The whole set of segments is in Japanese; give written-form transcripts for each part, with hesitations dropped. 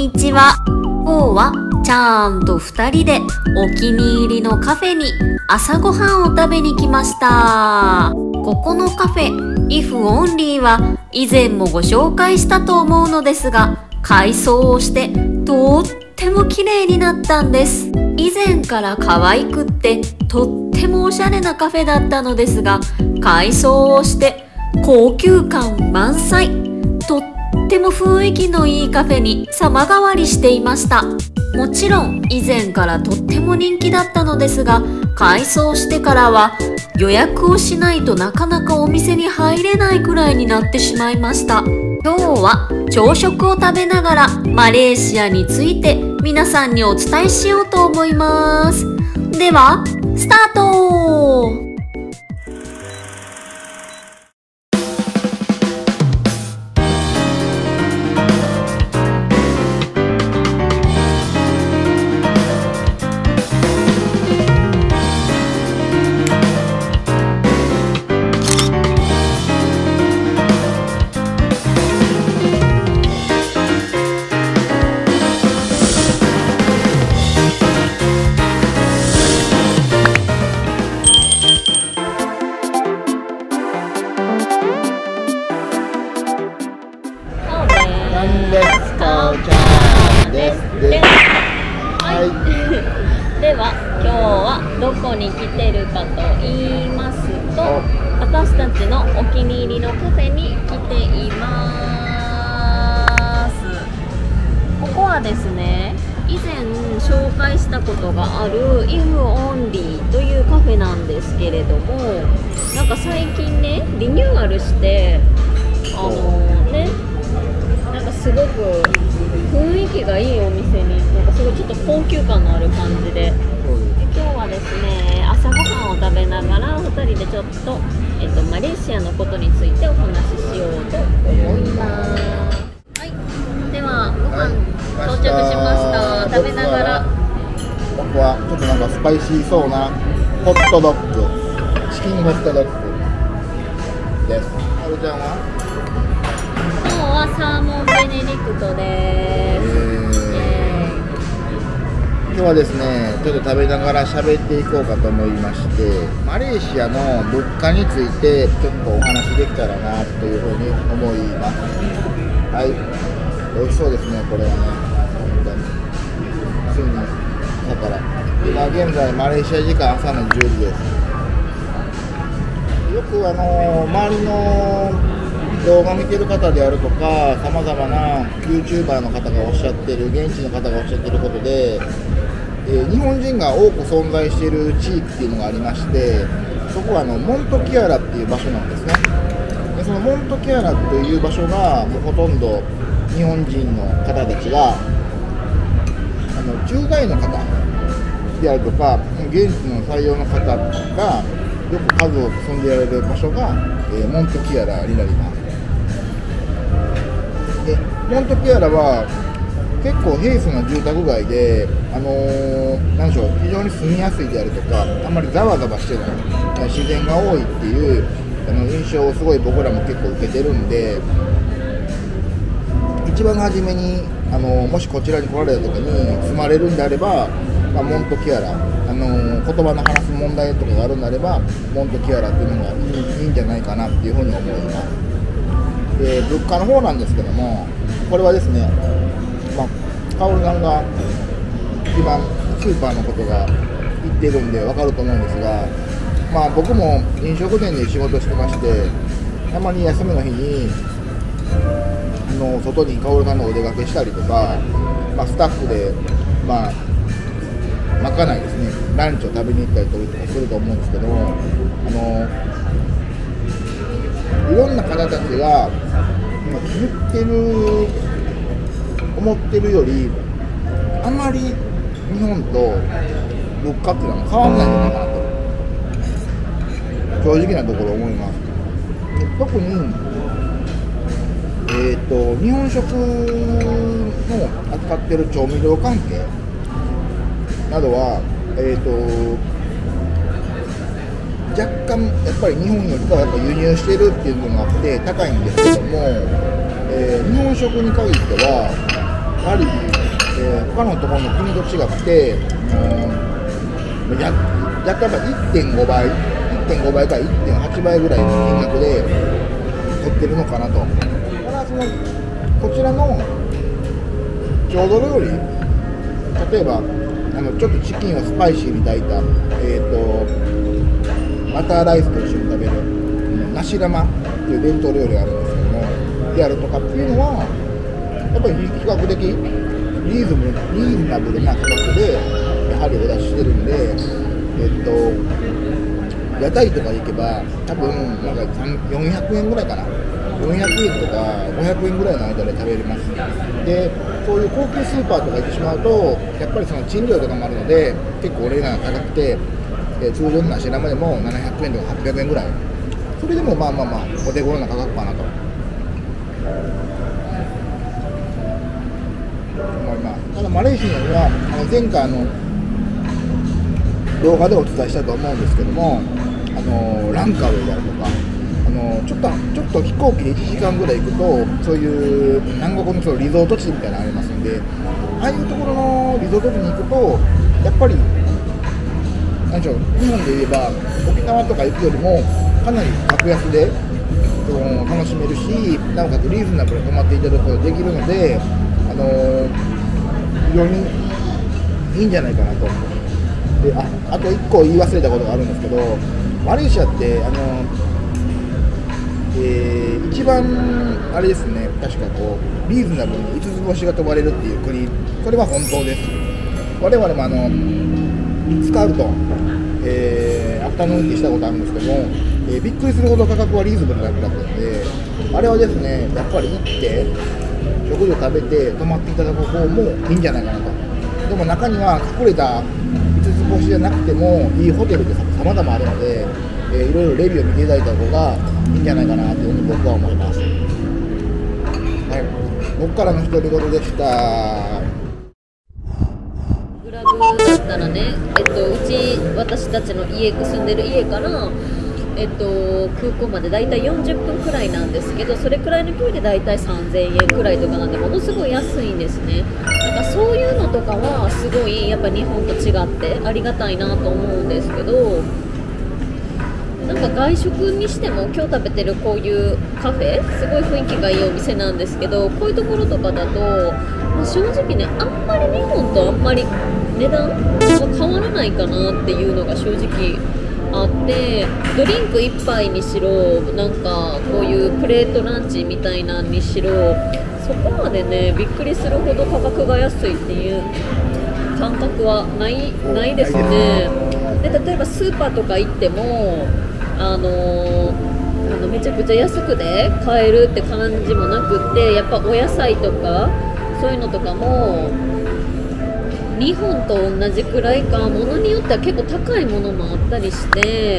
にちは。今日はちゃんと2人でお気に入りのカフェに朝ごはんを食べに来ました。ここのカフェ If Only は以前もご紹介したと思うのですが、改装をしてとっても綺麗になったんです。以前から可愛くってとってもおしゃれなカフェだったのですが、改装をして高級感満載、とっても雰囲気のいいカフェに様変わりしていました。もちろん以前からとっても人気だったのですが、改装してからは予約をしないとなかなかお店に入れないくらいになってしまいました。今日は朝食を食べながらマレーシアについて皆さんにお伝えしようと思います。ではスタート。では今日はどこに来てるかと言いますと、私たちのお気に入りのカフェに来ています。ここはですね、以前紹介したことがある If Only というカフェなんですけれども、なんか最近ねリニューアルしてなんかすごく雰囲気がいいお店に、なんかすごいちょっと高級感のある感じで、今日はですね朝ごはんを食べながら2人でちょっと、マレーシアのことについてお話ししようと思います。はい、ではご飯到着しました。食べながら、 僕はちょっとなんかスパイシーそうなホットドッグ、チキンホットドッグです。はるちゃんは今日はサーモンベネディクトです。 今日はですね、ちょっと食べながら喋っていこうかと思いまして、マレーシアの物価についてちょっとお話できたらなというふうに思います。はい、美味しそうですね、これはね。本当についにだから今現在マレーシア時間朝の10時です。よく周りの動画見てる方であるとか、さまざまな YouTuber の方がおっしゃってる、現地の方がおっしゃってることで、日本人が多く存在している地域っていうのがありまして、そこはモントキアラっていう場所なんですね。でそのモントキアラという場所がもうほとんど日本人の方たちが駐在の方であるとか現地の採用の方がよく数多く住んでいられる場所が、モントキアラになります。でモントキアラは結構平素な住宅街で、なんでしょう、非常に住みやすいであるとか、あんまりざわざわしてない、自然が多いっていう印象をすごい僕らも結構受けてるんで、一番初めにもしこちらに来られた時に住まれるんであれば、モントキアラ、言葉の話す問題とかがあるんであれば、モントキアラっていうのがいいんじゃないかなっていうふうに思います。で物価の方なんですけども、これはですね、カオルさんが一番スーパーのことが言ってるんで分かると思うんですが、僕も飲食店で仕事してまして、たまに休みの日に外にカオルさんのお出かけしたりとか、スタッフでまかないですね、ランチを食べに行ったりとかすると思うんですけど、いろんな方たちが言ってる思ってるよりあまり日本と物価っていうのは変わらないんじゃないかなと正直なところ思います。特に日本食の扱ってる調味料関係などは若干やっぱり日本よりかはやっぱ輸入してるっていうのがあって高いんですけども、日本食に限ってはやはり、他のところの国と違って、若干1.5倍、1.5倍から1.8倍ぐらいの金額で取ってるのかなと。ただこちらの郷土料理、例えばちょっとチキンをスパイシーに炊いた、バターライスと一緒に食べる梨玉っていう伝統料理があるんですけども、であるとかっていうのはやっぱり比較的リーズナブルな価格でやはりお出ししてるんで、屋台とか行けば多分なんか400円ぐらいかな、400円とか500円ぐらいの間で食べれます。でそういう高級スーパーとか行ってしまうとやっぱりその賃料とかもあるので結構お値段が高くて、通常の梨玉でも700円とか800円ぐらい、それでもまあお手頃な価格かなと思います。ただマレーシアには前回動画でお伝えしたと思うんですけども、ランカウェイであるとかちょっと飛行機で1時間ぐらい行くとそういう南国のリゾート地みたいなのありますんで、ああいうところのリゾート地に行くとやっぱり日本で言えば沖縄とか行くよりもかなり格安で楽しめるし、なおかつリーズナブルに泊まっていただくことができるので、非常にいいんじゃないかなと。であと1個言い忘れたことがあるんですけど、マレーシアって一番あれですね、確かリーズナブルに5つ星が飛ばれるっていう国、それは本当です。我々もスカウト、アフタヌーンティーしたことあるんですけども、びっくりするほど価格はリーズナブルだったので、あれはですね、やっぱり行って食事を食べて泊まっていただく方もいいんじゃないかなと。でも中には隠れた5つ星じゃなくてもいいホテルで様々あるので、いろいろレビューを見ていただいた方がいいんじゃないかなというふうに僕は思います。はい、僕からの独り言でした。 グラブだったらね、私たちの住んでる家から、空港までだいたい40分くらいなんですけど、それくらいの距離でだいたい3000円くらいとかなんで、ものすごい安いんですね。なんかそういうのとかはすごいやっぱ日本と違ってありがたいなと思うんですけど、なんか外食にしても今日食べてるこういうカフェすごい雰囲気がいいお店なんですけど、こういうところとかだと、正直ね、あんまり日本とあんまり値段は変わらないかなっていうのが正直あって、ドリンク1杯にしろ、なんかこういうプレートランチみたいなんにしろ、そこまでねびっくりするほど価格が安いっていう感覚はないですね。で例えばスーパーとか行ってもめちゃくちゃ安くで買えるって感じもなくって、やっぱお野菜とかそういうのとかも日本と同じくらいか、ものによっては結構高いものもあったりして、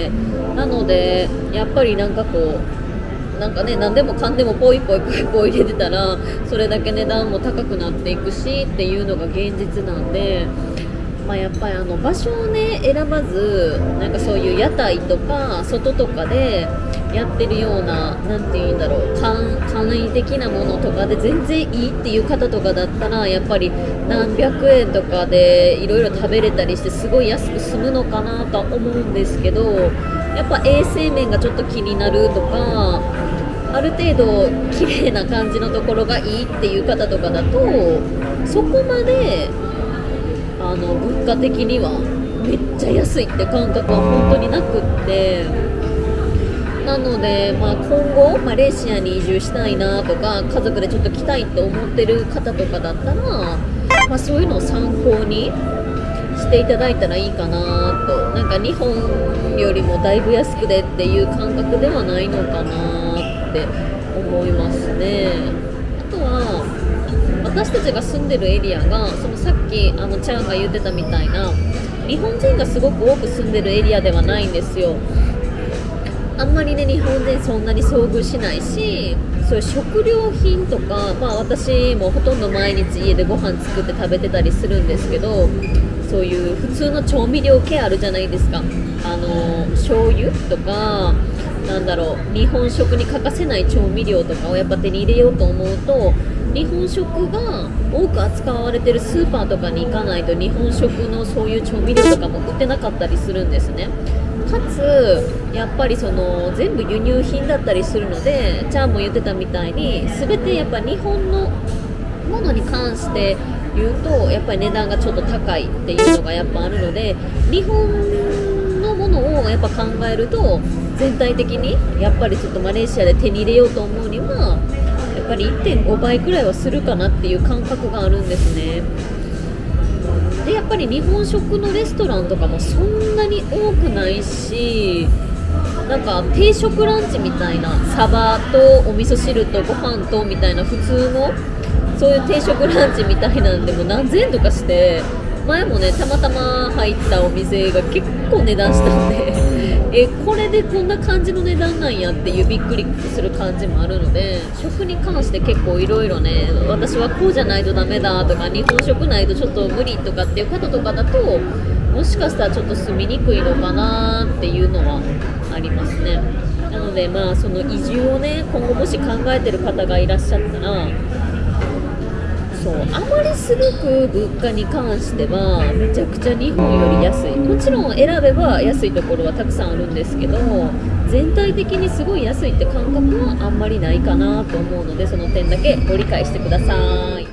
なのでやっぱりなんかなんかね、何でもかんでもポイポイ入れてたらそれだけ値段も高くなっていくしっていうのが現実なんで、やっぱり場所をね選ばず、なんかそういう屋台とか外とかでやってるような、なんていうんだろう、簡易的なものとかで全然いいっていう方とかだったら、やっぱり何百円とかでいろいろ食べれたりしてすごい安く済むのかなとは思うんですけど、やっぱ衛生面がちょっと気になるとか、ある程度綺麗な感じのところがいいっていう方とかだと、そこまで物価的にはめっちゃ安いって感覚は本当になくって、なので、今後マレーシアに移住したいなとか家族でちょっと来たいって思ってる方とかだったら、そういうのを参考にしていただいたらいいかなと。なんか日本よりもだいぶ安くでっていう感覚ではないのかなって思いますね。あとは私たちが住んでるエリアがさっきチャンが言ってたみたいな日本人がすごく多く住んでるエリアではないんですよ。あんまりね日本人そんなに遭遇しないし、そういう食料品とか、私もほとんど毎日家でご飯作って食べてたりするんですけど、そういう普通の調味料系あるじゃないですか。醤油とかなんだろう、日本食に欠かせない調味料とかをやっぱ手に入れようと思うと、日本食が多く扱われてるスーパーとかに行かないと日本食のそういう調味料とかも売ってなかったりするんですね。かつやっぱりその全部輸入品だったりするので、ちゃんも言ってたみたいに全てやっぱ日本のものに関して言うとやっぱり値段がちょっと高いっていうのがやっぱあるので、日本のものをやっぱ考えると全体的にやっぱりちょっとマレーシアで手に入れようと思うにはやっぱり 1.5 倍くらいはするかなっていう感覚があるんですね。でやっぱり日本食のレストランとかもそんなに多くないし、なんか定食ランチみたいな、サバとお味噌汁とご飯とみたいな普通のそういう定食ランチみたいなんでも何千円とかして、前もねたまたま入ったお店が結構値段したんでこれでこんな感じの値段なんやっていうびっくりする感じもあるので、食に関して結構いろいろね、私はこうじゃないとダメだとか日本食ないとちょっと無理とかっていう方とかだともしかしたらちょっと住みにくいのかなっていうのはありますね。なのでまあその移住をね今後もし考えてる方がいらっしゃったら、そうあまりすごく物価に関してはめちゃくちゃ日本より安い、もちろん選べば安いところはたくさんあるんですけど、全体的にすごい安いって感覚はあんまりないかなと思うので、その点だけご理解してください。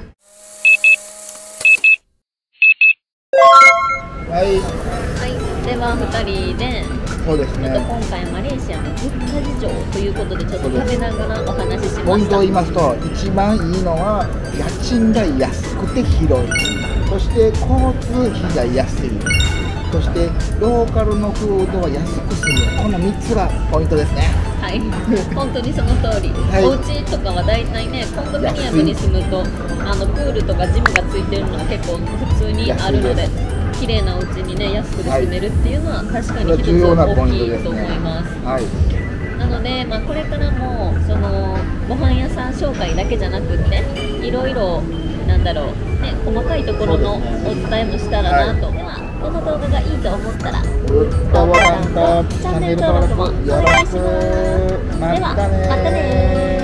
はい、 では2人でそうですね。 今回マレーシアの物価事情ということでちょっと食べながらお話ししました。 ポイントを言いますと、一番いいのは家賃が安くて広い、そして交通費が安い、そしてローカルのフードは安く済む、この3つがポイントですね。はい、 本当にその通り、はい、お家とかはだいたいねコンドミニアムに住むとプールとかジムがついてるのは結構普通にあるので、綺麗なお家にね安くで住めるっていうのは確かに一つ大きいと思います。はい、なので、まあ、これからもそのご飯屋さん紹介だけじゃなくっていろいろなんだろう、ね、細かいところのお伝えもしたらなと、この動画がいいと思ったらグッドボタンとチャンネル登録もお願いします。ではまたね。